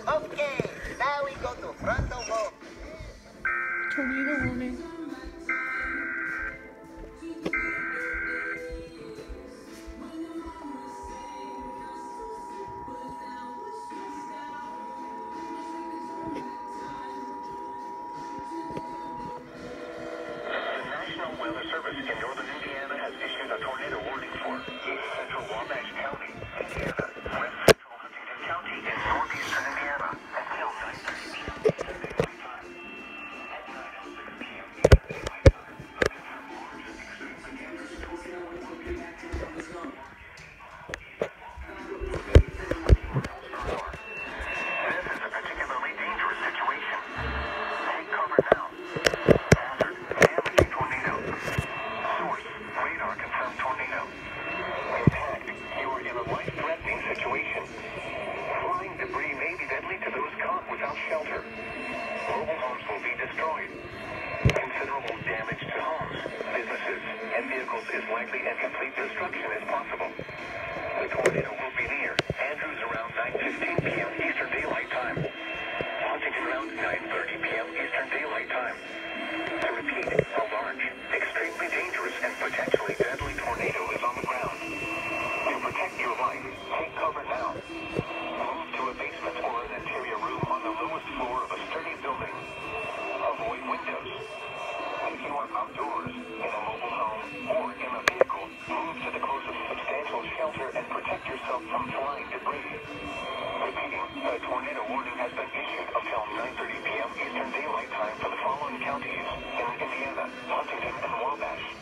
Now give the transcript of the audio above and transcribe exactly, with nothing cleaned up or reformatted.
Okay, now we go to frontal lobe. Tornado warning. National Weather Service in northern Indiana has issued a tornado warning for east central Wabash County, Indiana, west central Huntington County, and northeastern Indiana until nine thirty p m Eastern Daylight Time. At nine oh six p m Eastern Daylight Time, a confirmed large and extremely dangerous tornado will be active from the zone. This is a particularly dangerous situation. Take cover now. Hazard, damaging tornado. Source, radar confirmed tornado. Impact, you are in a life-threatening situation. Flying debris may be deadly to those caught without shelter. Mobile homes will be destroyed. Considerable damage to homes, businesses, and vehicles is likely, and complete destruction is possible. The tornado will be near Andrews around nine fifteen p m Eastern Daylight Time. Huntington around nine thirty p m Eastern Daylight Time. To repeat, a large, extremely dangerous, and potentially deadly tornado is on the ground. To protect your life, take cover now. Move to a basement or an interior room on the lowest floor of a sturdy building. Avoid windows. If you are outdoors, in a mobile home, or in a vehicle, move to the closest substantial shelter and protect yourself from flying debris. Repeating, a tornado warning has been issued until nine thirty p m Eastern Daylight Time for the following counties in Indiana, Huntington, and Wabash.